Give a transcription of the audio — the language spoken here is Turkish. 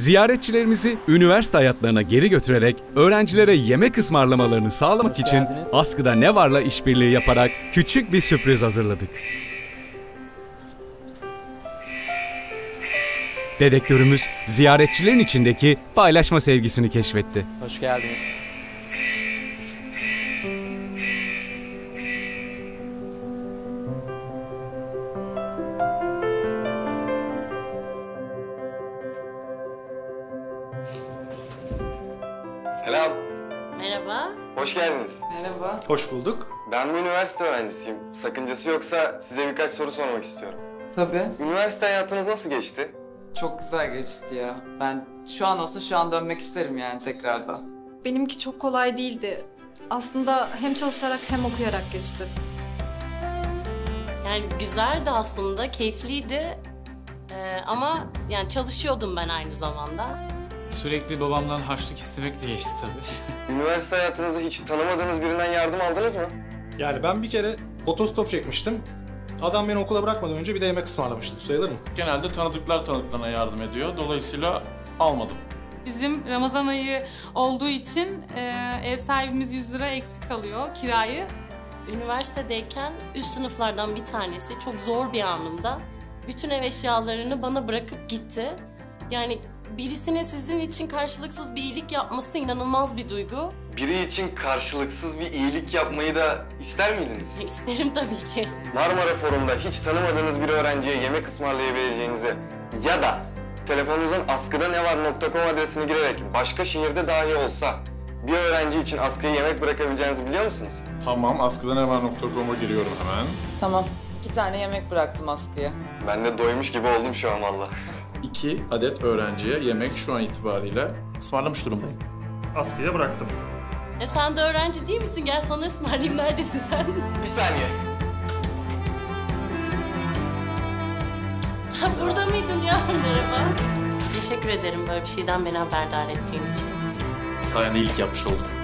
Ziyaretçilerimizi üniversite hayatlarına geri götürerek öğrencilere yemek ısmarlamalarını sağlamak için Askıda Ne Var'la işbirliği yaparak küçük bir sürpriz hazırladık. Dedektörümüz ziyaretçilerin içindeki paylaşma sevgisini keşfetti. Hoş geldiniz. Selam. Merhaba. Hoş geldiniz. Merhaba. Hoş bulduk. Ben bir üniversite öğrencisiyim. Sakıncası yoksa size birkaç soru sormak istiyorum. Tabii. Üniversite hayatınız nasıl geçti? Çok güzel geçti ya. Ben şu an dönmek isterim yani tekrardan. Benimki çok kolay değildi. Aslında hem çalışarak hem okuyarak geçti. Yani güzeldi aslında, keyifliydi. Ama yani çalışıyordum ben aynı zamanda. Sürekli babamdan harçlık istemek de geçti tabii. Üniversite hayatınızda hiç tanımadığınız birinden yardım aldınız mı? Yani ben bir kere otostop çekmiştim. Adam beni okula bırakmadan önce bir de yemek ısmarlamıştı. Sayılır mı? Genelde tanıdıklar tanıdıklarına yardım ediyor. Dolayısıyla almadım. Bizim Ramazan ayı olduğu için ev sahibimiz 100 lira eksik alıyor kirayı. Üniversitedeyken üst sınıflardan bir tanesi çok zor bir anımda bütün ev eşyalarını bana bırakıp gitti. Yani birisinin sizin için karşılıksız bir iyilik yapması inanılmaz bir duygu. Biri için karşılıksız bir iyilik yapmayı da ister miydiniz? İsterim tabii ki. Marmara Forum'da hiç tanımadığınız bir öğrenciye yemek ısmarlayabileceğinizi ya da telefonunuzun askıdanevar.com adresine girerek başka şehirde dahi olsa bir öğrenci için askıya yemek bırakabileceğinizi biliyor musunuz? Tamam, askıdanevar.com'a giriyorum hemen. Tamam. 2 tane yemek bıraktım askıya. Ben de doymuş gibi oldum şu an valla. 2 adet öğrenciye yemek şu an itibariyle ısmarlamış durumdayım. Askıya bıraktım. Sen de öğrenci değil misin? Gel sana ısmarlayayım. Neredesin sen? Bir saniye. Sen burada mıydın ya? Merhaba. Teşekkür ederim böyle bir şeyden beni haberdar ettiğin için. Sayende iyilik yapmış oldum.